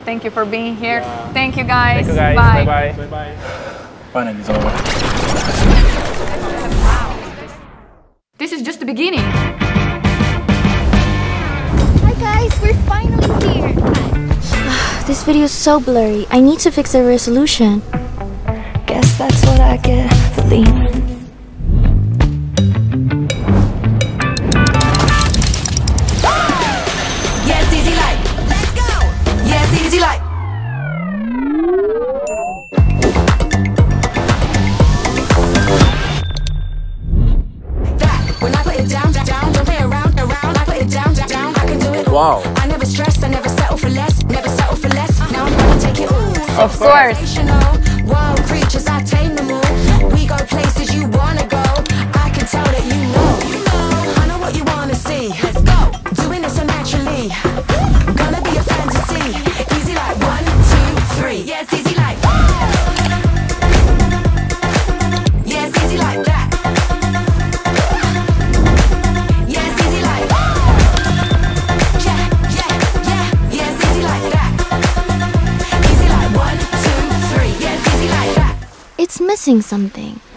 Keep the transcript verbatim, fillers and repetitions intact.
Thank you for being here. Yeah. Thank you guys. Thank you guys. Bye. Bye bye. Bye bye. Finally, it's over. This is just the beginning. Hi guys, we're finally here. This video is so blurry. I need to fix the resolution. Guess that's what I get for leaving. Yes, easy light. Let's go. Yes, easy light. That when I put it down, down, down, don't play around, around. I put it down, down, down. I can do it. Wow. I never stress, I never settle for less, never settle for less. Now I'm gonna take it all. Of course. Sensational, wild creatures, I tame them all. We go places you wanna go. I can tell that you know. You know. I know what you wanna see. Let's go. Doing it so naturally. Gonna be a fantasy. Easy like one, two, three. Yeah, it's easy like. Yeah, it's easy like that. Yeah, it's easy like. Yeah, yeah, yeah. Yeah, it's easy like that. Easy like one, two, three. Yeah, it's easy like that. It's missing something.